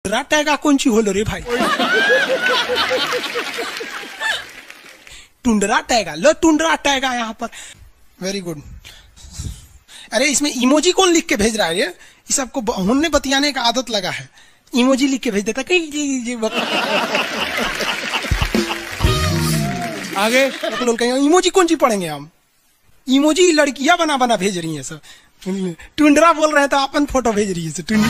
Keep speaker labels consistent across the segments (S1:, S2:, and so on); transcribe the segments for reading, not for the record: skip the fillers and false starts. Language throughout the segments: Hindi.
S1: टुंड्रा टैगा कौन ची होलो रे भाई? Tundra taiga, low tundra taiga यहाँ पर। Very good. अरे इसमें इमोजी कौन लिख के भेज रहा है? ये सबको हमने बतियाने का आदत लगा है, इमोजी लिख के भेज देता कहीं। आगे लोग कहेंगे इमोजी कौन सी पढ़ेंगे हम? इमोजी लड़कियां बना बना भेज रही हैं सब। टुंड्रा बोल रहे हैं तो अपन फोटो भेज रही है।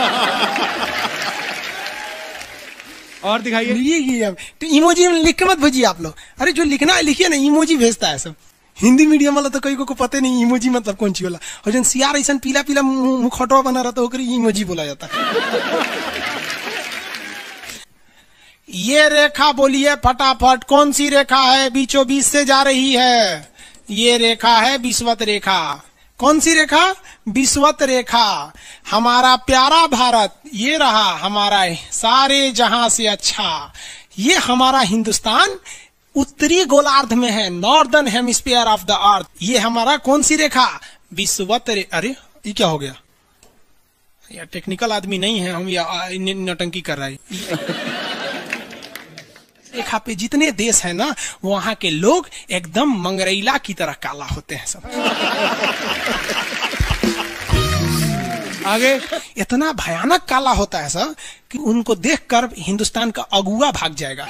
S2: और दिखाइए।
S1: ये तो इमोजी लिख के मत भेजिए आप लोग। अरे जो लिखना है लिखिए ना, इमोजी भेजता है सब। हिंदी मीडियम वाला तो कई को पता नहीं इमोजी मतलब कौन सी वाला। और जन सियार ऐसा पीला पीला मुखौटवा बना रहा तो इमोजी बोला जाता है। ये रेखा बोलिए फटाफट, कौन सी रेखा है बीचों बीच से जा रही है? ये रेखा है विषुवत रेखा। कौन सी रेखा? विषुवत रेखा। हमारा प्यारा भारत ये रहा हमारा सारे जहां से अच्छा। ये हमारा हिंदुस्तान उत्तरी गोलार्ध में है, northern hemisphere of the earth. ये हमारा कौन सी रेखा? विषुवत रेखा। अरे ये क्या हो गया यार? टेक्निकल आदमी नहीं है हम, या नौटंकी कर रहा है। रेखा पे जितने देश है ना, वहां के लोग एकदम मंगरैला की तरह काला होते हैं सब।
S2: आगे
S1: इतना भयानक काला होता है सब कि उनको देखकर हिंदुस्तान का अगुआ भाग जाएगा।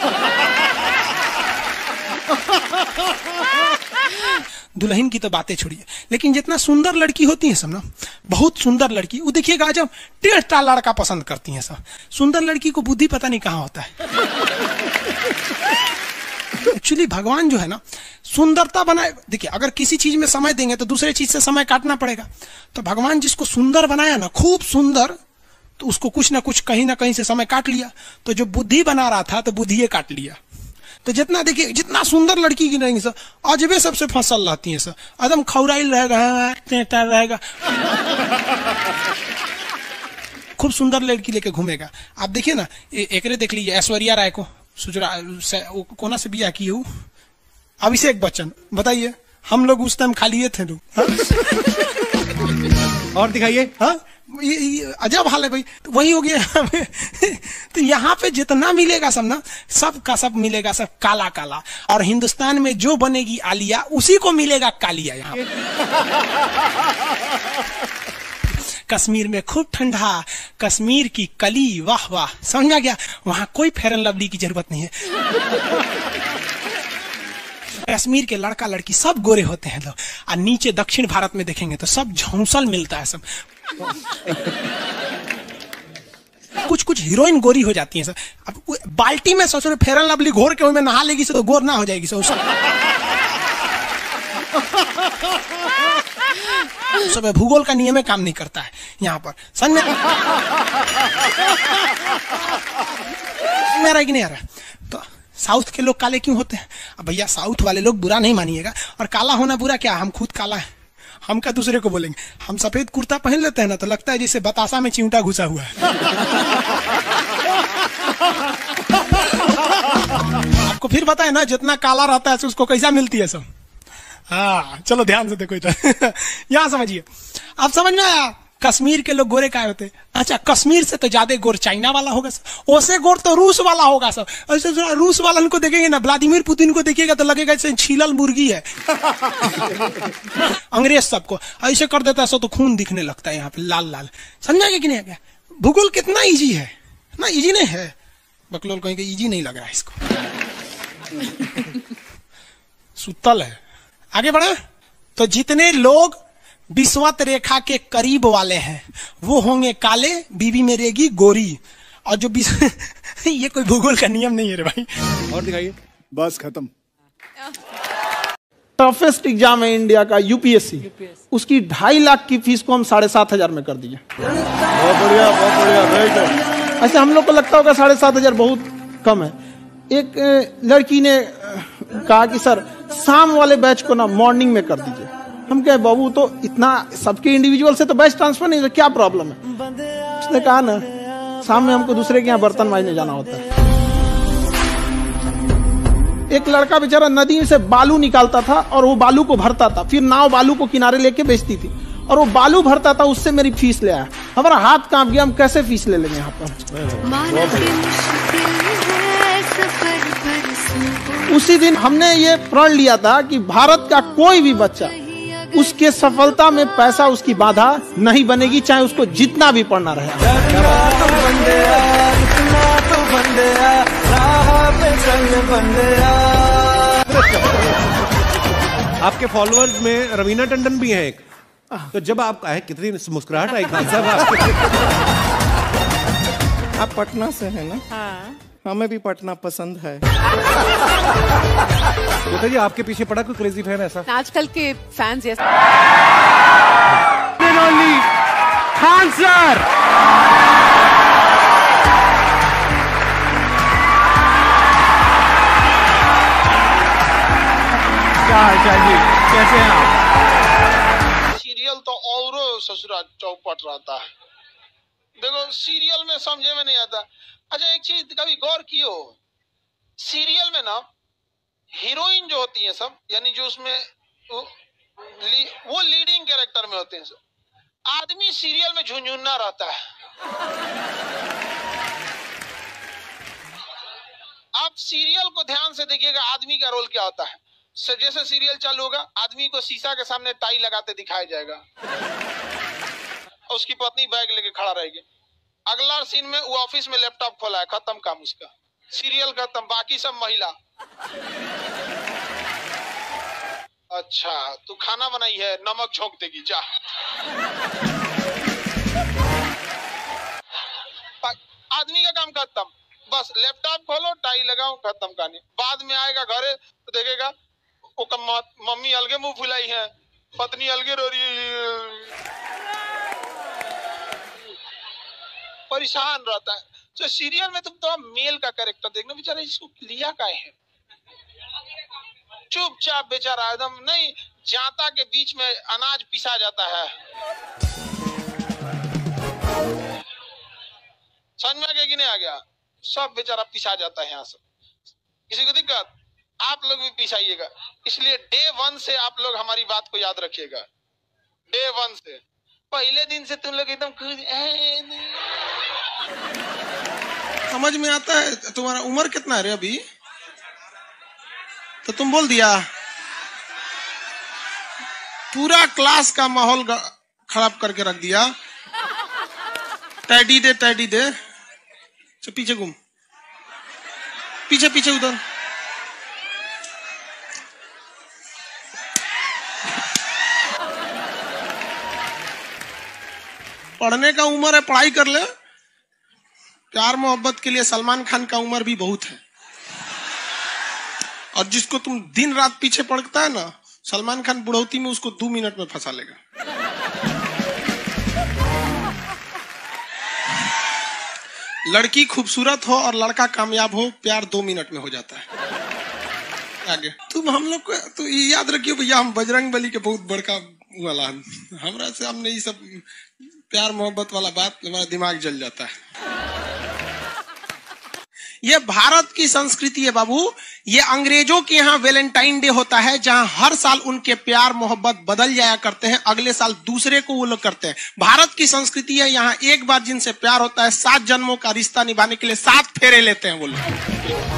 S1: दुल्हन की तो बातें छोड़िए, लेकिन जितना सुंदर लड़की होती है सब ना, बहुत सुंदर लड़की, वो देखिएगा जब टेढ़ा लड़का पसंद करती है सब। सुंदर लड़की को बुद्धि पता नहीं कहाँ होता है। एक्चुअली भगवान जो है ना सुंदरता बनाए। देखिए अगर किसी चीज में समय देंगे तो दूसरे चीज से समय काटना पड़ेगा। तो भगवान जिसको सुंदर बनाया ना, खूब सुंदर, तो उसको कुछ ना कुछ कहीं ना कहीं से समय काट लिया। तो जो बुद्धि बना रहा था तो बुद्धि काट लिया। तो जितना देखिए जितना सुंदर लड़की की रहेंगी सर, अजबे सबसे फसल रहती है सर, एकदम खौराइल रहेगा, खूब सुंदर लड़की लेके घूमेगा। आप देखिए ना, एकरे देख लीजिए ऐश्वर्या राय को, कोना से बिया की हूँ, अभिषेक बच्चन। बताइए हम लोग उस टाइम खाली थे लोग।
S2: और दिखाइए।
S1: हाँ अजब हाल है भाई। तो वही हो गया। तो यहाँ पे जितना मिलेगा सब ना, सब का सब मिलेगा सब काला काला। और हिंदुस्तान में जो बनेगी आलिया उसी को मिलेगा कालिया। यहाँ कश्मीर में खूब ठंडा, कश्मीर की कली, वाह वाह, समझा गया? वहां कोई फेयर एंड लवली की जरूरत नहीं है। कश्मीर के लड़का लड़की सब गोरे होते हैं लोग। और नीचे दक्षिण भारत में देखेंगे तो सब झौंसल मिलता है सब। कुछ कुछ हीरोइन गोरी हो जाती है सर। अब बाल्टी में सोचो फेयर एंड लवली घोर के में नहा लेगी तो गोर ना हो जाएगी सर। सब भूगोल का नियम काम नहीं करता है यहाँ पर। समझ में कि नहीं आ रहा? तो साउथ के लोग काले क्यों होते हैं? अब भैया साउथ वाले लोग बुरा नहीं मानिएगा, और काला होना बुरा क्या? हम खुद काला है, हम क्या दूसरे को बोलेंगे? हम सफेद कुर्ता पहन लेते हैं ना तो लगता है जैसे बतासा में चिमटा घुसा हुआ है। आपको फिर बताए ना, जितना काला रहता है उसको कैसा मिलती है सब। हाँ चलो ध्यान से देखो इधर। यहाँ समझिए, आप समझ में आया? कश्मीर के लोग गोरे काय होते हैं? अच्छा कश्मीर से तो ज्यादा गोर चाइना वाला होगा सर, ओसे गोर तो रूस वाला होगा सर। ऐसे रूस वाला को देखेंगे ना, व्लादिमीर पुतिन को देखिएगा तो लगेगा जैसे छीलल मुर्गी है। अंग्रेज सबको ऐसे कर देता है सो तो खून दिखने लगता है यहाँ पे लाल लाल। समझा कि नहीं? भूगोल कितना इजी है ना? इजी नहीं है, बकलोल कहेंगे इजी नहीं लग रहा है इसको। सुतल है। आगे बढ़े तो जितने लोग विषुवत रेखा के करीब वाले हैं वो होंगे काले, बीवी में रहेगी गोरी। और जो ये कोई भूगोल का नियम नहीं है रे भाई।
S2: और दिखाइए।
S3: बस खत्म।
S4: टफेस्ट एग्जाम है इंडिया का यूपीएससी, उसकी 2.5 लाख की फीस को हम 7,500 में कर दिए।
S3: बहुत बढ़िया, बहुत बढ़िया, वेरी गुड।
S4: ऐसे हम लोग को लगता होगा 7,500 बहुत कम है। एक लड़की ने कहा कि सर शाम वाले बैच को ना मॉर्निंग में कर दीजिए। हम कहे बाबू तो इतना सबके इंडिविजुअल से तो बैच ट्रांसफर नहीं, तो क्या प्रॉब्लम है? उसने कहा ना शाम में हमको दूसरे के यहाँ बर्तन मांजने जाना होता है। एक लड़का बेचारा नदी से बालू निकालता था और वो बालू को भरता था, फिर नाव बालू को किनारे लेके बेचती थी। और वो बालू भरता था, उससे मेरी फीस ले आया। हमारा हाथ कांप गया, हम कैसे फीस ले लेंगे यहाँ पर। उसी दिन हमने ये प्रण लिया था कि भारत का कोई भी बच्चा उसके सफलता में पैसा उसकी बाधा नहीं बनेगी, चाहे उसको जितना भी पढ़ना रहे।
S2: आपके फॉलोअर्स में रवीना टंडन भी हैं एक, तो जब आप आए कितनी मुस्कुराहट आई खान साहब आपके।
S5: आप पटना से हैं ना?
S6: हाँ।
S5: हमें भी पटना पसंद है।
S2: बताइए आपके पीछे पड़ा कोई क्रेजी फैन ऐसा?
S6: आजकल के फैंस ये
S2: खान सर। क्या हाल जी, कैसे हैं आप?
S7: सीरियल तो और ससुरा चौपट रहता है। देखो सीरियल में समझे में नहीं आता। अच्छा एक चीज कभी गौर कियो, सीरियल में ना हीरोइन जो होती है सब, यानी जो उसमें वो लीडिंग कैरेक्टर में होते हैं सब, आदमी सीरियल में झुंझुन्ना रहता है। आप सीरियल को ध्यान से देखिएगा, आदमी का रोल क्या होता है। जैसे सीरियल चालू होगा, आदमी को शीशा के सामने टाई लगाते दिखाया जाएगा, उसकी पत्नी बैग लेके खड़ा रहेगी। अगला सीन में वो ऑफिस में लैपटॉप खोला है, खत्म काम उसका, सीरियल खत्म, बाकी सब महिला। अच्छा तू खाना बनाई है, नमक झोंक देगी जा। आदमी का काम खत्म, बस लैपटॉप खोलो, टाई लगाओ, खत्म कहानी। बाद में आएगा घरे तो देखेगा वो मम्मी अलगे मुंह फुलाई है, पत्नी अलगे रो रही है, परेशान रहता है। तो सीरियल में तुम तो मेल का कैरेक्टर देखना, बेचारा इसको लिया क्या है, चुपचाप बेचारा एकदम नहीं जाता के बीच में अनाज पिसा जाता है। समझ में आ गया? आ गया सब बेचारा पिसा जाता है यहाँ से। किसी को दिक्कत, आप लोग भी पिसाइएगा। इसलिए डे 1 से आप लोग हमारी बात को याद रखिएगा। डे 1 से पहले दिन से तुम लोग एकदम
S1: समझ में आता है। तुम्हारा उम्र कितना है रे अभी? तो तुम बोल दिया, पूरा क्लास का माहौल खराब करके रख दिया। टैडी दे, टैडी दे, तो पीछे घूम, पीछे पीछे उधर। पढ़ने का उम्र है, पढ़ाई कर ले। प्यार मोहब्बत के लिए सलमान खान का उम्र भी बहुत है, और जिसको तुम दिन रात पीछे पड़ता है ना, सलमान खान बुढ़ौती में उसको 2 मिनट में फंसा लेगा। लड़की खूबसूरत हो और लड़का कामयाब हो, प्यार 2 मिनट में हो जाता है। आगे तुम हम लोग को तो याद रखियो भैया, हम बजरंग बली के बहुत बड़का वाला, हमरा से हमने ये सब प्यार मोहब्बत वाला बात, हमारा दिमाग जल जाता है। ये भारत की संस्कृति है बाबू। ये अंग्रेजों के यहाँ वैलेंटाइन डे होता है, जहां हर साल उनके प्यार मोहब्बत बदल जाया करते हैं, अगले साल दूसरे को वो लोग करते हैं। भारत की संस्कृति है, यहाँ एक बार जिनसे प्यार होता है, 7 जन्मों का रिश्ता निभाने के लिए 7 फेरे लेते हैं वो लोग।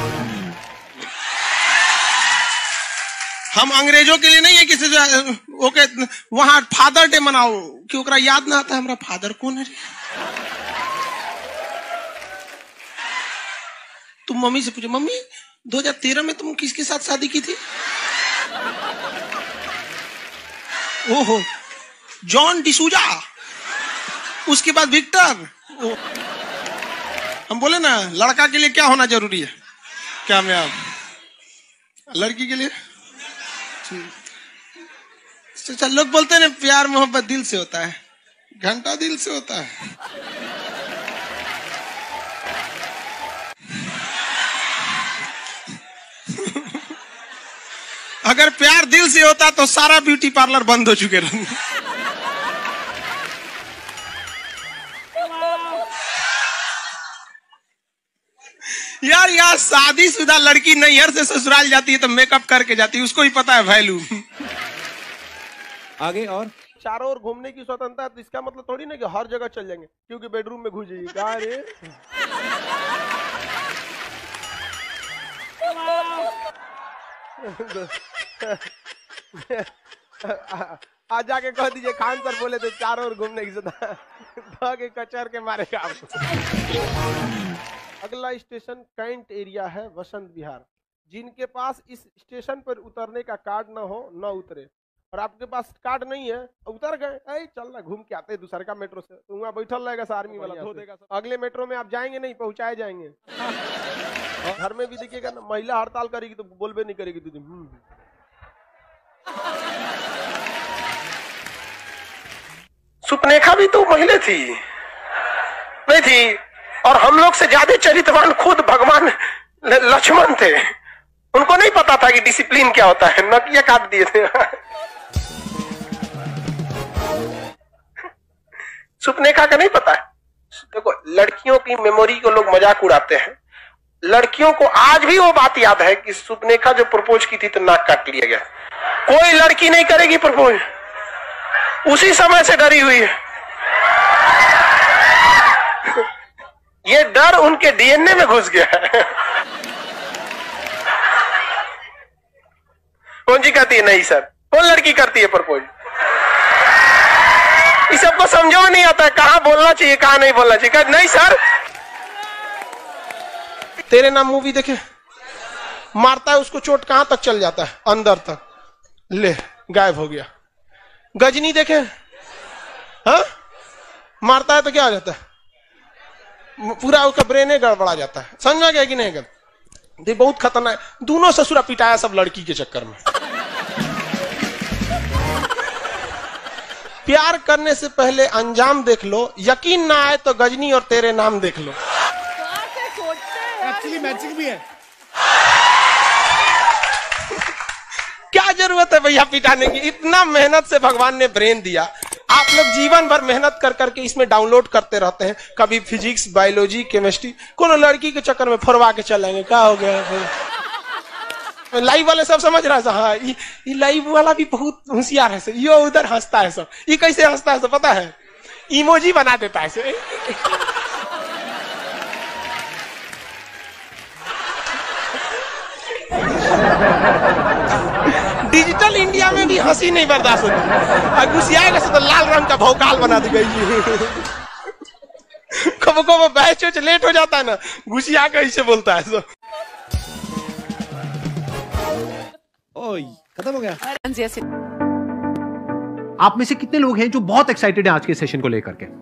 S1: हम अंग्रेजों के लिए नहीं है किसी ओके वहां फादर डे मनाओ कि ओकरा याद ना आता है हमारा फादर कौन है। तुम मम्मी से पूछो, मम्मी 2013 में तुम किसके साथ शादी की थी? ओहो जॉन डिसूजा, उसके बाद विक्टर। हम बोले ना लड़का के लिए क्या होना जरूरी है, कामयाब। लड़की के लिए चल, लोग बोलते हैं ना प्यार मोहब्बत दिल से होता है, घंटा दिल से होता है। अगर प्यार दिल से होता तो सारा ब्यूटी पार्लर बंद हो चुके रहते। यार यार शादीशुदा लड़की नैहर से ससुराल जाती है तो मेकअप करके जाती है, उसको ही पता है वैल्यू।
S2: आगे और
S6: चारों ओर घूमने की स्वतंत्रता है, तो इसका मतलब थोड़ी ना कि हर जगह चल जाएंगे, क्योंकि बेडरूम में घुस जाइए। कहा रे आज जाके कह दीजिए खान सर बोले थे चारों ओर घूमने की स्वतंत्रता, के कचर के मारेगा आपको। अगला स्टेशन कैंट एरिया है, वसंत विहार। जिनके पास इस स्टेशन पर उतरने का कार्ड ना हो न उतरे, और आपके पास कार्ड नहीं है उतर गए, चल ना घूम के आते दूसरे का मेट्रो से, तो वहाँ बैठल रहेगा आर्मी वाला धो देगा। अगले मेट्रो में आप जाएंगे नहीं, पहुंचाए जाएंगे। घर में भी देखिएगा ना, महिला हड़ताल करेगी तो बोलबे नहीं करेगी तुझे। सुपनेखा भी तो महिला थी, नहीं थी? और हम लोग से ज्यादा चरित्रवान खुद भगवान लक्ष्मण थे। उनको नहीं पता था कि डिसिप्लिन क्या होता है, नकिया काट दिए थे। सुपनेखा का नहीं पता है। देखो, लड़कियों की मेमोरी को लोग मजाक उड़ाते हैं। लड़कियों को आज भी वो बात याद है कि सुपनेखा जो प्रपोज की थी तो नाक काट लिया गया। कोई लड़की नहीं करेगी प्रपोज, उसी समय से डरी हुई है। ये डर उनके डीएनए में घुस गया है। कौन जी कहती है नहीं सर, कौन लड़की करती है प्रपोज? इस सबको समझो नहीं आता है, कहां बोलना चाहिए कहां नहीं बोलना चाहिए। नहीं सर, तेरे नाम मूवी देखे, मारता है उसको चोट कहां तक चल जाता है, अंदर तक, ले गायब हो गया। गजनी देखे, हाँ मारता है तो क्या हो जाता है, पूरा उसका ब्रेन गड़बड़ा जाता है। समझ में गया कि नहीं? ये बहुत खतरनाक। दोनों ससुरा पिटाया सब लड़की के चक्कर में। प्यार करने से पहले अंजाम देख लो, यकीन ना आए तो गजनी और तेरे नाम देख लो।
S3: एक्चुअली मैचिंग भी है।
S6: क्या जरूरत है भैया पिटाने की? इतना मेहनत से भगवान ने ब्रेन दिया। आप लोग जीवन भर मेहनत कर करके इसमें डाउनलोड करते रहते हैं, कभी फिजिक्स, बायोलॉजी, केमिस्ट्री। कोनो लड़की के चक्कर में फरवा के चलेंगे, क्या हो गया? लाइव वाले सब समझ रहा है, हाँ ये लाइव वाला भी बहुत होशियार है। ये उधर हंसता है सब, ये कैसे हंसता है सब पता है? इमोजी बना देता है से। डिजिटल इंडिया में भी हंसी नहीं बर्दाश्त होती। गुस्सियाएगा तो लाल रंग का भौकाल बना दी गई। कब कब बैच लेट हो जाता है ना, गुस्सिया कैसे बोलता है सब।
S2: ओए खत्म हो गया।
S8: आप में से कितने लोग हैं जो बहुत एक्साइटेड हैं आज के सेशन को लेकर के?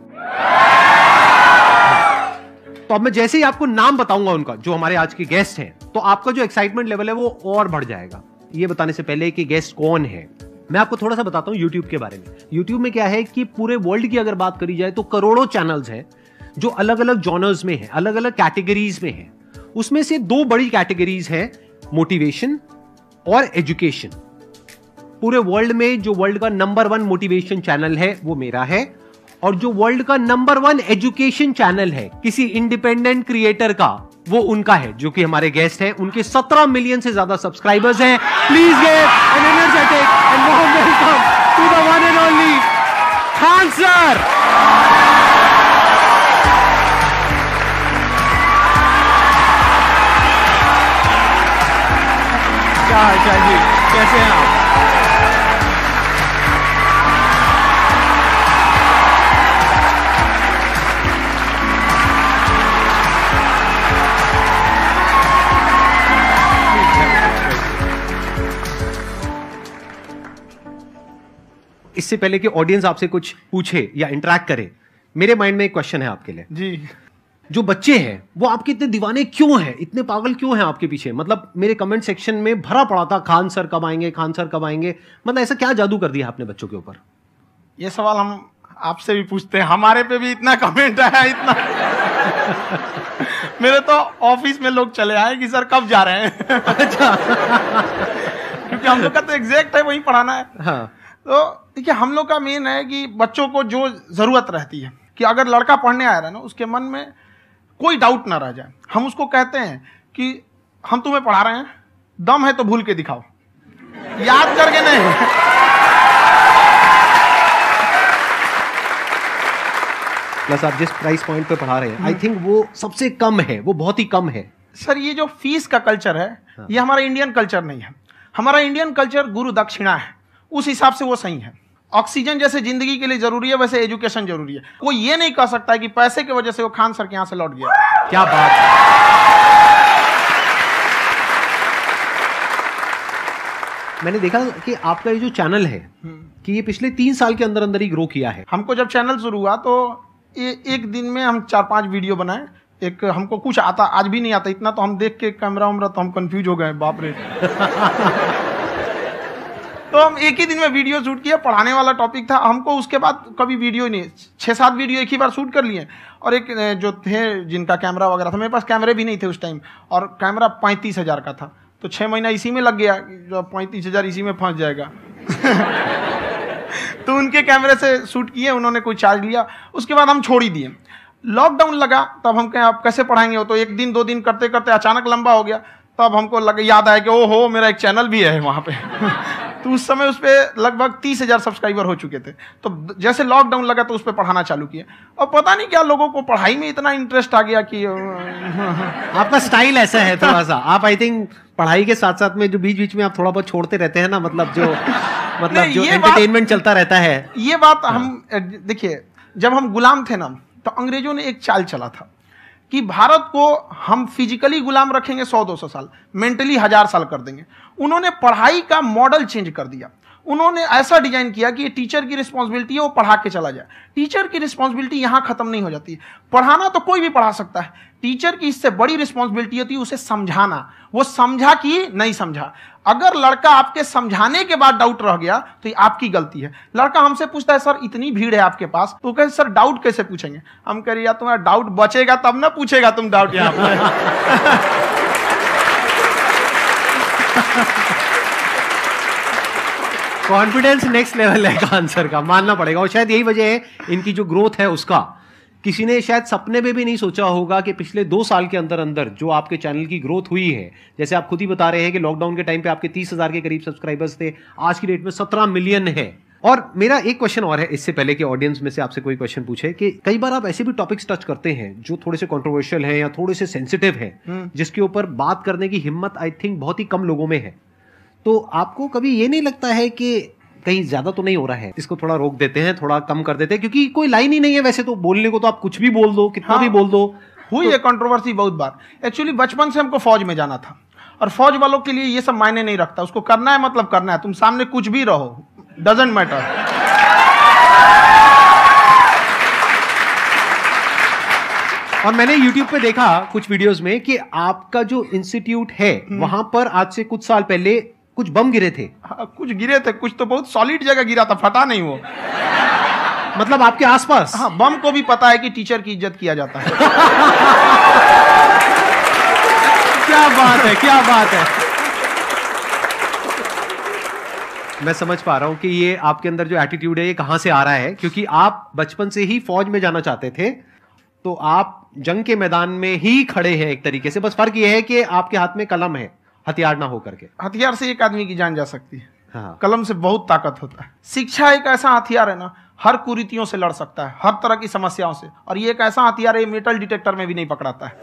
S8: तो अब मैं जैसे ही आपको नाम बताऊंगा उनका, जो हमारे आज के गेस्ट हैं, तो आपका जो एक्साइटमेंट लेवल है वो और बढ़ जाएगा। ये बताने से पहले कि गेस्ट कौन है, मैं आपको थोड़ा सा बताता हूं यूट्यूब के बारे में। यूट्यूब में क्या है कि पूरे वर्ल्ड की अगर बात करी जाए तो करोड़ों चैनल्स हैं जो अलग अलग जॉनर्स में हैं, अलग अलग कैटेगरीज में हैं। उसमें से दो बड़ी कैटेगरीज हैं, मोटिवेशन और एजुकेशन। पूरे वर्ल्ड में जो वर्ल्ड का नंबर 1 मोटिवेशन चैनल है वो मेरा है, और जो वर्ल्ड का नंबर 1 एजुकेशन चैनल है किसी इंडिपेंडेंट क्रिएटर का, वो उनका है, जो कि हमारे गेस्ट हैं। उनके 17 मिलियन से ज्यादा सब्सक्राइबर्स हैं। Please give an energetic and warm welcome to the one and only Khan sir. क्या हाल चाल जी, कैसे हैं आप? इससे पहले कि ऑडियंस आपसे कुछ पूछे या इंटरेक्ट करे, मेरे माइंड में एक क्वेश्चन है आपके लिए
S4: जी।
S8: जो बच्चे हैं वो आपके इतने दीवाने क्यों हैं, इतने पागल क्यों हैं आपके पीछे? मतलब मेरे कमेंट सेक्शन में भरा पड़ा था, खान सर कब आएंगे, खान सर कब आएंगे। मतलब ऐसा क्या जादू कर दिया आपने बच्चों के ऊपर?
S4: ये सवाल हम आपसे भी पूछते हैं, हमारे पे भी इतना कमेंट आया, इतना। मेरे तो ऑफिस में लोग चले आए कि सर कब जा रहे हैं।
S8: अच्छा।
S4: क्योंकि हम लोग का तो एग्जैक्ट है वही पढ़ाना है।
S8: हाँ।
S4: तो देखिए, हम लोग का मेन है कि बच्चों को जो जरूरत रहती है कि अगर लड़का पढ़ने आ रहा है ना, उसके मन में कोई डाउट ना रह जाए। हम उसको कहते हैं कि हम तुम्हें पढ़ा रहे हैं, दम है तो भूल के दिखाओ, याद करके नहीं।
S8: प्लस आप जिस प्राइस पॉइंट पे पढ़ा रहे हैं, आई थिंक वो सबसे कम है, वो बहुत ही कम है।
S4: सर ये जो फीस का कल्चर है, ये हमारा इंडियन कल्चर नहीं है। हमारा इंडियन कल्चर गुरु दक्षिणा है, उस हिसाब से वो सही है। ऑक्सीजन जैसे जिंदगी के लिए जरूरी है, वैसे एजुकेशन जरूरी है। कोई ये नहीं कह सकता है कि पैसे की वजह से वो खान सर के यहाँ से लौट गया।
S8: क्या बात है। मैंने देखा कि आपका ये जो चैनल है कि ये पिछले 3 साल के अंदर अंदर ही ग्रो किया है।
S4: हमको जब चैनल शुरू हुआ तो एक दिन में हम 4-5 वीडियो बनाए। एक हमको कुछ आता, आज भी नहीं आता इतना, तो हम देख के कैमरा उमरा तो हम कंफ्यूज हो गए, बाप रे। तो हम एक ही दिन में वीडियो शूट किया, पढ़ाने वाला टॉपिक था हमको। उसके बाद कभी वीडियो ही नहीं, 6-7 वीडियो एक ही बार शूट कर लिए। और एक जो थे जिनका कैमरा वगैरह था, मेरे पास कैमरे भी नहीं थे उस टाइम, और कैमरा 35,000 का था, तो 6 महीना इसी में लग गया, जो 35,000 इसी में फंस जाएगा। तो उनके कैमरे से शूट किए, उन्होंने कोई चार्ज लिया, उसके बाद हम छोड़ ही दिए। लॉकडाउन लगा, तब हम कहें आप कैसे पढ़ाएंगे, वो तो 1 दिन 2 दिन करते करते अचानक लंबा हो गया। तब हमको याद आया कि ओहो मेरा एक चैनल भी है वहाँ पे। तो उस समय उस पर लगभग 30,000 सब्सक्राइबर हो चुके थे। तो जैसे लॉकडाउन लगा तो उस पर पढ़ाना चालू किया, और पता नहीं क्या लोगों को पढ़ाई में इतना इंटरेस्ट आ गया कि
S8: आपका स्टाइल ऐसा है थोड़ा सा, आप आई थिंक पढ़ाई के साथ साथ में जो बीच बीच में आप थोड़ा बहुत छोड़ते रहते हैं ना, मतलब जो एंटरटेनमेंट चलता रहता है।
S4: ये बात हम देखिए, जब हम गुलाम थे ना, तो अंग्रेजों ने एक चाल चला था कि भारत को हम फिजिकली गुलाम रखेंगे 100-200 साल, मेंटली 1000 साल कर देंगे। उन्होंने पढ़ाई का मॉडल चेंज कर दिया। उन्होंने ऐसा डिजाइन किया कि टीचर की रिस्पॉन्सिबिलिटी है वो पढ़ा के चला जाए। टीचर की रिस्पॉन्सिबिलिटी यहां खत्म नहीं हो जाती। पढ़ाना तो कोई भी पढ़ा सकता है, टीचर की इससे बड़ी रिस्पॉन्सिबिलिटी होती है उसे समझाना। वो समझा कि नहीं समझा। अगर लड़का आपके समझाने के बाद डाउट रह गया तो ये आपकी गलती है। लड़का हमसे पूछता है सर इतनी भीड़ है आपके पास, तो कहे सर डाउट कैसे पूछेंगे। हम कह रहे यार तुम्हारा डाउट बचेगा तब ना पूछेगा तुम डाउट यहाँ पर।
S8: कॉन्फिडेंस नेक्स्ट लेवल है का आंसर का, मानना पड़ेगा। और शायद यही वजह है इनकी जो ग्रोथ है उसका। किसी ने शायद सपने में भी नहीं सोचा होगा कि पिछले 2 साल के अंदर अंदर जो आपके चैनल की ग्रोथ हुई है, जैसे आप खुद ही बता रहे हैं कि लॉकडाउन के टाइम पे आपके 30,000 के करीब सब्सक्राइबर्स थे, आज की डेट में 17 मिलियन है। और मेरा एक क्वेश्चन और है, इससे पहले कि ऑडियंस में से आपसे कोई क्वेश्चन पूछे, कि कई बार आप ऐसे भी टॉपिक्स टच करते हैं जो थोड़े से कंट्रोवर्शियल हैं या थोड़े से सेंसिटिव हैं, जिसके ऊपर बात करने की हिम्मत आई थिंक बहुत ही कम लोगों में है। तो आपको कभी ये नहीं लगता है कि कहीं ज्यादा तो नहीं हो रहा है, इसको थोड़ा रोक देते हैं, थोड़ा कम कर देते हैं, क्योंकि कोई लाइन ही नहीं है वैसे तो बोलने को, तो आप कुछ भी बोल दो, कितना भी बोल दो।
S4: हुई है कंट्रोवर्सी बहुत बार। एक्चुअली बचपन से हमको फौज में जाना था, और फौज वालों के लिए ये सब मायने नहीं रखता। उसको करना है मतलब करना है, तुम सामने कुछ भी रहो, डजंट मैटर।
S8: और मैंने YouTube पे देखा कुछ वीडियोस में कि आपका जो इंस्टीट्यूट है वहां पर आज से कुछ साल पहले कुछ बम गिरे थे।
S4: कुछ गिरे थे, कुछ तो बहुत सॉलिड जगह गिरा था, फटा नहीं वो।
S8: मतलब आपके आसपास?
S4: हाँ, बम को भी पता है कि टीचर की इज्जत किया जाता है।
S8: क्या बात है, क्या बात है। मैं समझ पा रहा हूं कि ये आपके अंदर जो एटीट्यूड है ये कहां से आ रहा है, क्योंकि आप बचपन से ही फौज में जाना चाहते थे, तो आप जंग के मैदान में ही खड़े हैं एक तरीके से। बस फर्क ये है कि आपके हाथ में कलम है, हथियार ना होकर के।
S4: हथियार से एक आदमी की जान जा सकती है,
S8: हाँ।
S4: कलम से बहुत ताकत होता है। शिक्षा एक ऐसा हथियार है ना, हर कुरीतियों से लड़ सकता है, हर तरह की समस्याओं से। और ये एक ऐसा हथियार है, मेटल डिटेक्टर में भी नहीं पकड़ाता है।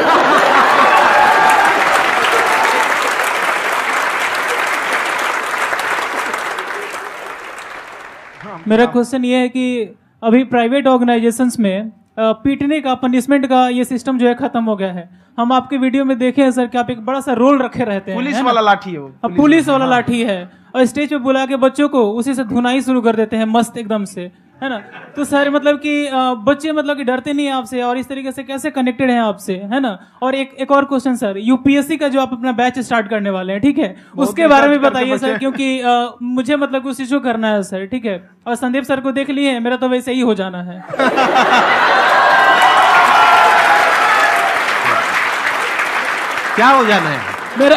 S9: मेरा क्वेश्चन ये है कि अभी प्राइवेट ऑर्गेनाइजेशंस में पीटने का, पनिशमेंट का ये सिस्टम जो है खत्म हो गया है। हम आपके वीडियो में देखे हैं सर कि आप एक बड़ा सा रोल रखे रहते हैं,
S4: पुलिस वाला लाठी है वो,
S9: पुलिस वाला लाठी है, और स्टेज पे बुला के बच्चों को उसी से धुनाई शुरू कर देते हैं मस्त एकदम से, है ना। तो सर मतलब कि बच्चे मतलब कि डरते नहीं है आपसे, और इस तरीके से कैसे कनेक्टेड हैं आपसे, है ना। और एक और क्वेश्चन सर, यूपीएससी का जो आप अपना बैच स्टार्ट करने वाले हैं, ठीक है, उसके बारे में बताइए सर, क्योंकि मुझे मतलब कुछ इशू करना है सर, ठीक है। और संदीप सर को देख लिए, मेरा तो वैसे ही हो जाना है।
S8: क्या हो जाना है
S9: मेरा?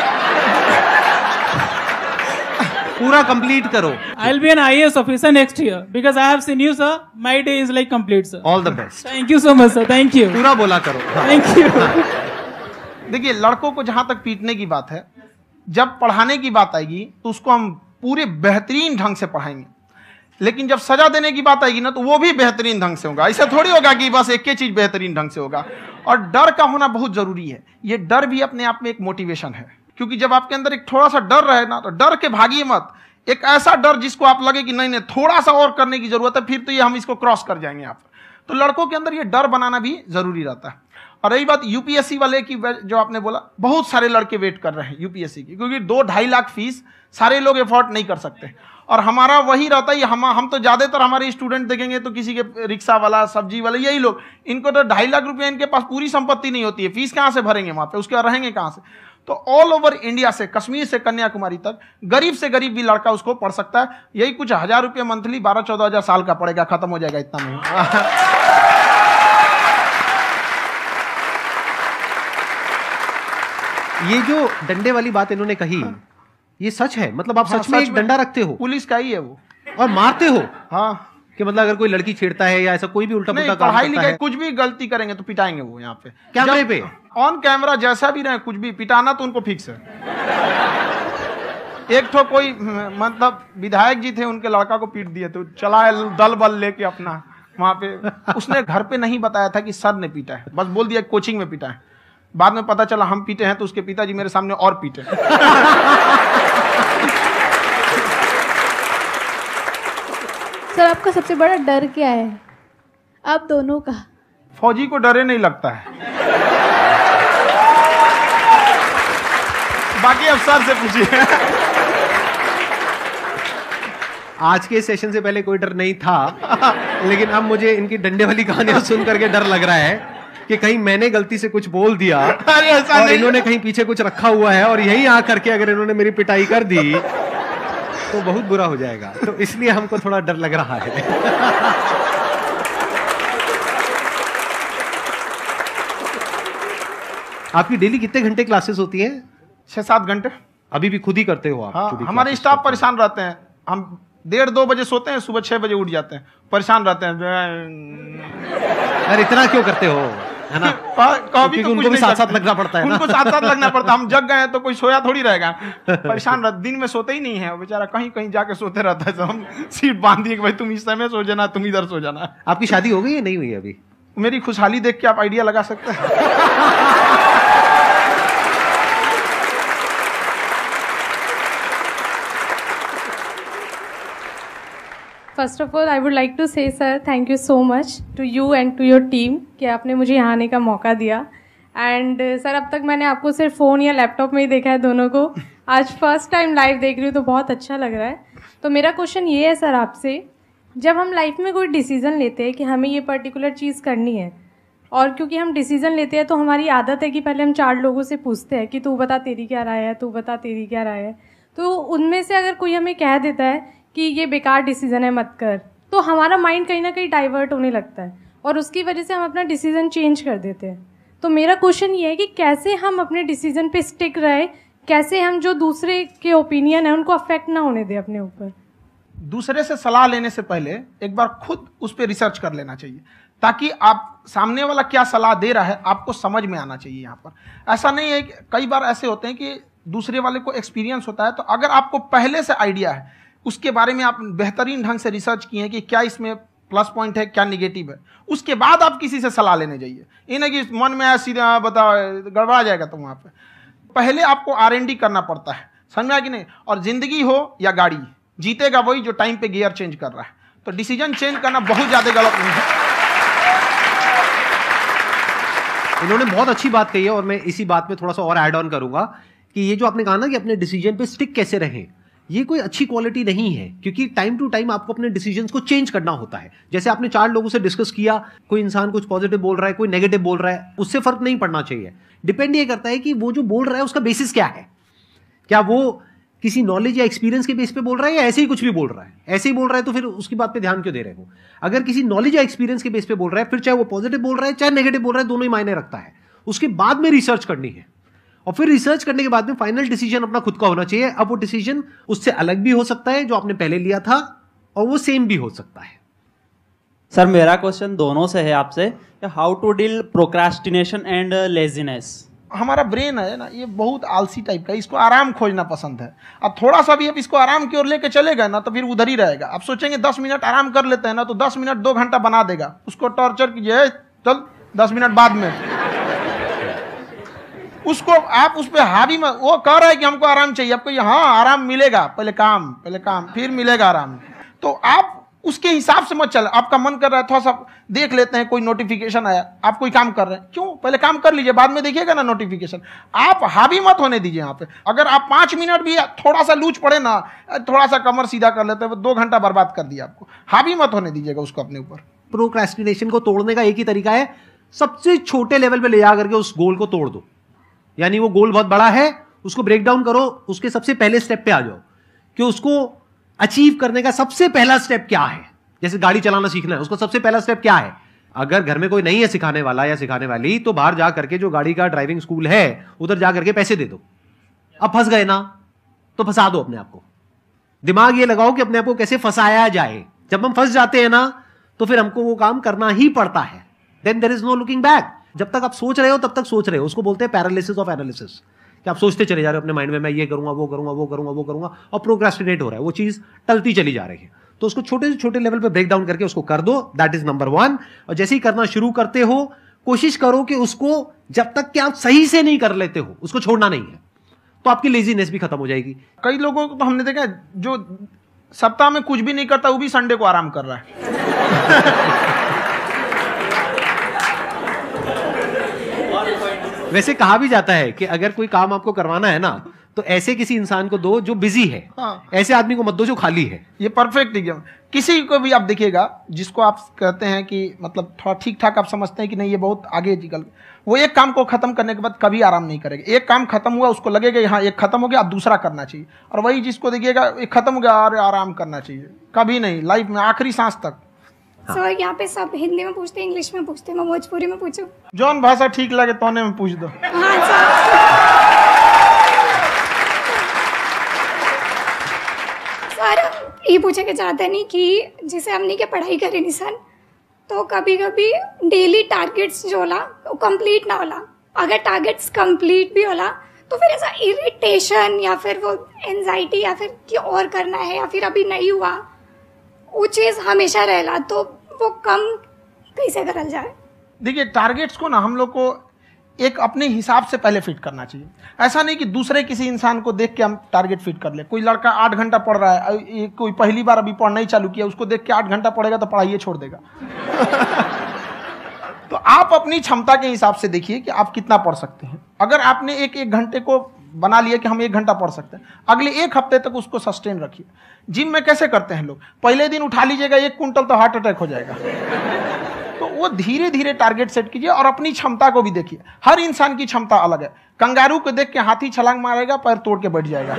S8: पूरा कंप्लीट करो।
S9: I'll be an IAS officer next year because I have seen you, sir. My day is like complete, sir.
S8: All the best.
S9: Thank you so much, sir. Thank you.
S8: पूरा बोला करो।
S9: Thank you.
S4: देखिए, लड़कों को जहां तक पीटने की बात है, जब पढ़ाने की बात आएगी तो उसको हम पूरे बेहतरीन ढंग से पढ़ाएंगे। लेकिन जब सजा देने की बात आएगी ना तो वो भी बेहतरीन ढंग से होगा। ऐसा थोड़ी होगा कि बस एक ही चीज बेहतरीन ढंग से होगा। और डर का होना बहुत जरूरी है। ये डर भी अपने आप में एक मोटिवेशन है, क्योंकि जब आपके अंदर एक थोड़ा सा डर रहे ना तो डर के भागिए मत। एक ऐसा डर जिसको आप लगे कि नहीं नहीं थोड़ा सा और करने की जरूरत है, फिर तो ये हम इसको क्रॉस कर जाएंगे यहाँ पर। तो लड़कों के अंदर ये डर बनाना भी जरूरी रहता है। और रही बात यूपीएससी वाले की, जो आपने बोला, बहुत सारे लड़के वेट कर रहे हैं यूपीएससी की, क्योंकि 2-2.5 लाख फीस सारे लोग एफोर्ड नहीं कर सकते। और हमारा वही रहता है, हम तो ज्यादातर हमारे स्टूडेंट देखेंगे तो किसी के रिक्शा वाला, सब्जी वाला, यही लोग, इनको तो 2.5 लाख रुपया इनके पास पूरी संपत्ति नहीं होती है, फीस कहाँ से भरेंगे वहां पे, उसके बाद रहेंगे कहाँ से। तो ऑल ओवर इंडिया से, कश्मीर से कन्याकुमारी तक, गरीब से गरीब भी लड़का उसको पढ़ सकता है। यही कुछ 1000 रुपये मंथली, 12-14 हजार साल का पड़ेगा, खत्म हो जाएगा इतना में।
S8: ये जो डंडे वाली बात इन्होंने कही, ये सच है? मतलब आप सच में एक डंडा रखते हो?
S4: पुलिस का ही है वो।
S8: और मारते हो?
S4: हाँ।
S8: कि मतलब अगर कोई लड़की छेड़ता है या ऐसा कोई भी उल्टा पुल्टा काम
S4: पढ़ाई
S8: करता
S4: लिखाई
S8: है,
S4: कुछ भी गलती करेंगे तो पिटाएंगे वो यहाँ पे,
S8: कैमरे पे,
S4: ऑन कैमरा, जैसा भी रहे, कुछ भी पिटाना तो उनको फिक्स है। एक तो कोई मतलब विधायक जी थे, उनके लड़का को पीट दिए, तो चला दल बल लेके अपना वहां पे। उसने घर पे नहीं बताया था कि सर ने पीटा है, बस बोल दिया कोचिंग में पीटा है। बाद में पता चला हम पीटे हैं, तो उसके पिताजी मेरे सामने और पीटे।
S10: सर आपका सबसे बड़ा डर क्या है, आप दोनों का?
S4: फौजी को डरे नहीं लगता है, बाकी अफसर से पूछिए।
S8: आज के सेशन से पहले कोई डर नहीं था, लेकिन अब मुझे इनकी डंडे वाली कहानियां सुन करके डर लग रहा है कि कहीं मैंने गलती से कुछ बोल दिया और इन्होंने कहीं पीछे कुछ रखा हुआ है और यही आ करके अगर इन्होंने मेरी पिटाई कर दी तो बहुत बुरा हो जाएगा। तो इसलिए हमको थोड़ा डर लग रहा है। आपकी डेली कितने घंटे क्लासेस होती हैं?
S4: 6-7 घंटे।
S8: अभी भी खुद ही करते हो आप?
S4: हाँ, हमारे स्टाफ परेशान रहते हैं। हम 1:30-2 बजे सोते हैं, सुबह 6 बजे उठ जाते हैं, परेशान रहते हैं।
S8: यार इतना क्यों करते हो, है ना?
S4: कभी तो
S8: उनको भी साथ साथ लगना पड़ता है ना?
S4: उनको साथ साथ लगना पड़ता है। हम जग गए हैं तो कोई सोया थोड़ी रहेगा, परेशान रहता, दिन में सोते ही नहीं है बेचारा, कहीं कहीं जाके सोते रहता है। तो हम सीट बांध दिए कि भाई तुम इस समय सो जाना, तुम इधर सो जाना।
S8: आपकी शादी हो गई या नहीं हुई अभी?
S4: मेरी खुशहाली देख के आप आइडिया लगा सकते हैं।
S10: First of all I would like to say sir thank you so much to you and to your team कि आपने मुझे यहाँ आने का मौका दिया। एंड सर अब तक मैंने आपको सिर्फ फ़ोन या लैपटॉप में ही देखा है दोनों को, आज फर्स्ट टाइम लाइव देख रही हूँ तो बहुत अच्छा लग रहा है। तो मेरा क्वेश्चन ये है सर आपसे, जब हम लाइफ में कोई डिसीज़न लेते हैं कि हमें ये पर्टिकुलर चीज़ करनी है, और क्योंकि हम डिसीज़न लेते हैं तो हमारी आदत है कि पहले हम 4 लोगों से पूछते हैं कि तू बता तेरी क्या राय है, तू बता तेरी क्या राय है। तो उनमें से अगर कोई हमें कह देता है कि ये बेकार डिसीजन है मत कर, तो हमारा माइंड कहीं ना कहीं डाइवर्ट होने लगता है और उसकी वजह से हम अपना डिसीजन चेंज कर देते हैं। तो मेरा क्वेश्चन ये है कि कैसे हम अपने डिसीजन पे स्टिक रहे, कैसे हम जो दूसरे के ओपिनियन है उनको अफेक्ट ना होने दें अपने ऊपर।
S4: दूसरे से सलाह लेने से पहले एक बार खुद उस पर रिसर्च कर लेना चाहिए, ताकि आप सामने वाला क्या सलाह दे रहा है आपको समझ में आना चाहिए। यहाँ पर ऐसा नहीं है कि कई बार ऐसे होते हैं कि दूसरे वाले को एक्सपीरियंस होता है, तो अगर आपको पहले से आइडिया है, उसके बारे में आप बेहतरीन ढंग से रिसर्च किए हैं कि क्या इसमें प्लस पॉइंट है, क्या निगेटिव है, उसके बाद आप किसी से सलाह लेने जाइए। ये नहीं कि मन में सीधा बताओ गड़बड़ा जाएगा। तो वहाँ पे पहले आपको R&D करना पड़ता है, समझ में आया कि नहीं? और जिंदगी हो या गाड़ी, जीतेगा वही जो टाइम पे गियर चेंज कर रहा है। तो डिसीजन चेंज करना बहुत ज्यादा गलत नहीं है।
S8: इन्होंने बहुत अच्छी बात कही है और मैं इसी बात में थोड़ा सा और ऐड ऑन करूंगा कि ये जो आपने कहा ना कि अपने डिसीजन पे स्टिक कैसे रहें, ये कोई अच्छी क्वालिटी नहीं है, क्योंकि टाइम टू टाइम आपको अपने डिसीजंस को चेंज करना होता है। जैसे आपने 4 लोगों से डिस्कस किया, कोई इंसान कुछ पॉजिटिव बोल रहा है, कोई नेगेटिव बोल रहा है, उससे फर्क नहीं पड़ना चाहिए। डिपेंड ये करता है कि वो जो बोल रहा है उसका बेसिस क्या है, क्या वो किसी नॉलेज या एक्सपीरियंस के बेस पे बोल रहा है या ऐसे ही कुछ भी बोल रहा है। ऐसे ही बोल रहा है तो फिर उसकी बात पे ध्यान क्यों दे रहे हो? अगर किसी नॉलेज या एक्सपीरियंस के बेस पे बोल रहा है, फिर चाहे वो पॉजिटिव बोल रहा है चाहे नेगेटिव बोल रहा है, दोनों ही मायने रखता है। उसके बाद में रिसर्च करनी है और फिर रिसर्च करने के बाद में फाइनल डिसीजन अपना खुद का होना चाहिए। अब वो डिसीजन उससे अलग भी हो सकता है जो आपने पहले लिया था, और वो सेम भी हो सकता है।
S11: सर मेरा क्वेश्चन दोनों से है आपसे, how to deal procrastination and laziness.
S4: हमारा ब्रेन है ना, ये बहुत आलसी टाइप का, इसको आराम खोजना पसंद है। अब थोड़ा सा भी अब इसको आराम की ओर लेके चले गए ना तो फिर उधर ही रहेगा। आप सोचेंगे 10 मिनट आराम कर लेते हैं ना, तो 10 मिनट 2 घंटा बना देगा। उसको टॉर्चर कीजिए, चल 10 मिनट बाद में, उसको आप उस पर हावी में, वो कह रहा है कि हमको आराम चाहिए, आपको हाँ आराम मिलेगा, पहले काम फिर मिलेगा आराम। तो आप उसके हिसाब से मत चल। आपका मन कर रहा है थोड़ा सा देख लेते हैं, कोई नोटिफिकेशन आया, आप कोई काम कर रहे हैं, क्यों, पहले काम कर लीजिए, बाद में देखिएगा ना नोटिफिकेशन। आप हावी मत होने दीजिए यहाँ पे। अगर आप 5 मिनट भी थोड़ा सा लूज पड़े ना, थोड़ा सा कमर सीधा कर लेते हैं, 2 घंटा बर्बाद कर दिया आपको। हावी मत होने दीजिएगा उसको अपने ऊपर।
S8: प्रोक्रेस्टिनेशन को तोड़ने का एक ही तरीका है, सबसे छोटे लेवल पे ले जा करके उस गोल को तोड़ दो। यानी वो गोल बहुत बड़ा है, उसको ब्रेक डाउन करो, उसके सबसे पहले स्टेप पे आ जाओ कि उसको अचीव करने का सबसे पहला स्टेप क्या है। जैसे गाड़ी चलाना सीखना है, उसको सबसे पहला स्टेप क्या है। अगर घर में कोई नहीं है सिखाने वाला या सिखाने वाली, तो बाहर जा करके जो गाड़ी का ड्राइविंग स्कूल है उधर जा करके पैसे दे दो। अब फंस गए ना तो फंसा दो अपने आप को। दिमाग ये लगाओ कि अपने आप को कैसे फंसाया जाए। जब हम फंस जाते हैं ना तो फिर हमको वो काम करना ही पड़ता है। Then there is no looking back. जब तक आप सोच रहे हो तब तक सोच रहे हो, उसको बोलते हैं पैरालिसिस ऑफ एनालिसिस, कि आप सोचते चले जा रहे हो अपने माइंड में, मैं ये करूंगा वो करूंगा वो करूंगा वो करूंगा, और प्रोक्रेस्टिनेट हो रहा है, वो चीज टलती चली जा रही है। तो उसको छोटे से छोटे लेवल पे ब्रेक डाउन करके उसको कर दो, दैट इज नंबर 1। और जैसे ही करना शुरू करते हो, कोशिश करो कि उसको जब तक कि आप सही से नहीं कर लेते हो, उसको छोड़ना नहीं है, तो आपकी लेजीनेस भी खत्म हो जाएगी।
S4: कई लोगों को तो हमने देखा है जो सप्ताह में कुछ भी नहीं करता, वो भी संडे को आराम कर रहा है।
S8: वैसे कहा भी जाता है कि अगर कोई काम आपको करवाना है ना, तो ऐसे किसी इंसान को दो जो बिजी है।
S4: हाँ।
S8: ऐसे आदमी को मत दो जो खाली है।
S4: ये परफेक्ट एग्जाम। किसी को भी आप देखिएगा जिसको आप कहते हैं कि मतलब थोड़ा ठीक ठाक आप समझते हैं कि नहीं ये बहुत आगे निकल, वो एक काम को खत्म करने के बाद कभी आराम नहीं करेगा। एक काम खत्म हुआ उसको लगेगा हाँ एक खत्म हो गया, अब दूसरा करना चाहिए। और वही जिसको देखिएगा एक खत्म हो गया और आराम करना चाहिए, कभी नहीं, लाइफ में आखिरी सांस तक।
S11: हाँ। सर यहाँ पे सब हिंदी में पूछते हैं, इंग्लिश में पूछते हैं, मैं भोजपुरी में पूछूं?
S4: जौन भाषा ठीक लगे तोने में पूछ दो।
S11: हाँ सर। सर ये पूछे के चाहते नहीं कि जैसे हमने के पढ़ाई करे निशान, तो कभी कभी डेली टारगेट्स जो होला वो कंप्लीट ना होला। अगर टारगेट्स कंप्लीट भी होला तो फिर ऐसा इरिटेशन या फिर वो एंजाइटी या फिर कि और करना है या फिर अभी नहीं हुआ, वो चीज़ हमेशा रहेला, तो वो कम कैसे करल जाए?
S4: देखिए टारगेट्स को ना हम लोग को एक अपने हिसाब से पहले फिट करना चाहिए। ऐसा नहीं कि दूसरे किसी इंसान को देख के हम टारगेट फिट कर ले। कोई लड़का 8 घंटा पढ़ रहा है, कोई पहली बार अभी पढ़ना ही चालू किया, उसको देख के 8 घंटा पढ़ेगा तो पढ़ाई छोड़ देगा। तो आप अपनी क्षमता के हिसाब से देखिए कि आप कितना पढ़ सकते हैं। अगर आपने एक घंटे को बना लिया कि हम 1 घंटा पढ़ सकते हैं, अगले 1 हफ्ते तक उसको सस्टेन रखिए। जिम में कैसे करते हैं लोग, पहले दिन उठा लीजिएगा 1 क्विंटल तो हार्ट अटैक हो जाएगा। तो वो धीरे धीरे टारगेट सेट कीजिए और अपनी क्षमता को भी देखिए। हर इंसान की क्षमता अलग है। कंगारू को देख के हाथी छलांग मारेगा, पैर तोड़ के बैठ जाएगा।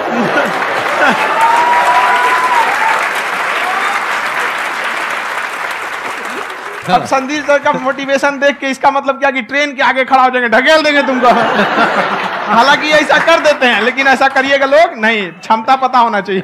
S4: अब संदीप सर का मोटिवेशन देख के इसका मतलब क्या कि ट्रेन के आगे खड़ा हो जाएंगे, ढकेल देंगे तुमको। हालांकि ऐसा कर देते हैं, लेकिन ऐसा करिएगा लोग नहीं, क्षमता पता होना चाहिए।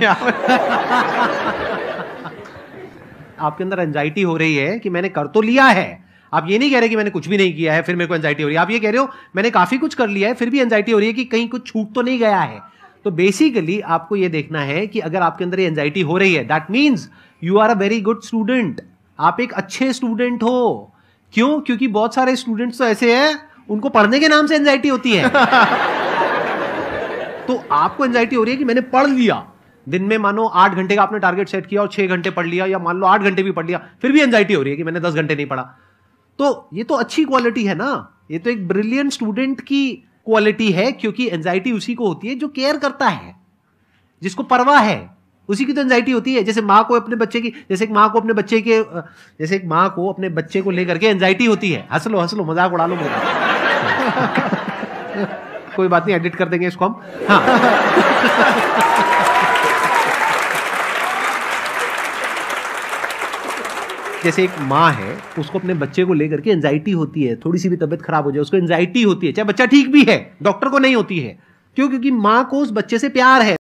S8: आपके अंदर एंजाइटी हो रही है कि मैंने कर तो लिया है। आप ये नहीं कह रहे कि मैंने कुछ भी नहीं किया है फिर मेरे को एंजाइटी हो रही है। आप ये कह रहे हो मैंने काफी कुछ कर लिया है फिर भी एंजाइटी हो रही है कि कहीं कुछ छूट तो नहीं गया है। तो बेसिकली आपको ये देखना है कि अगर आपके अंदर ये एंजाइटी हो रही है, that means you are a very good student. आप एक अच्छे स्टूडेंट हो। क्यों? क्योंकि बहुत सारे स्टूडेंट्स तो ऐसे हैं उनको पढ़ने के नाम से एंजाइटी होती है। तो आपको एंजाइटी हो रही है कि मैंने पढ़ लिया, दिन में मानो 8 घंटे का आपने टारगेट सेट किया और 6 घंटे पढ़ लिया, या मान लो 8 घंटे भी पढ़ लिया, फिर भी एंजाइटी हो रही है कि मैंने 10 घंटे नहीं पढ़ा। तो ये तो अच्छी क्वालिटी है ना, ये तो एक ब्रिलियंट स्टूडेंट की क्वालिटी है। क्योंकि एंजाइटी उसी को होती है जो केयर करता है, जिसको परवाह है, उसी की तो एंजाइटी होती है। जैसे माँ को अपने बच्चे की, जैसे एक माँ को अपने बच्चे के, जैसे एक माँ को अपने बच्चे को लेकर के एंजाइटी होती है। हंस लो मजाक उड़ा लो मेरा। कोई बात नहीं, एडिट कर देंगे इसको हम। हाँ। जैसे एक माँ है, उसको अपने बच्चे को लेकर के एंजाइटी होती है, थोड़ी सी भी तबीयत खराब हो जाए उसको एंजाइटी होती है, चाहे बच्चा ठीक भी है, डॉक्टर को नहीं होती है। क्यों? क्योंकि माँ को उस बच्चे से प्यार है।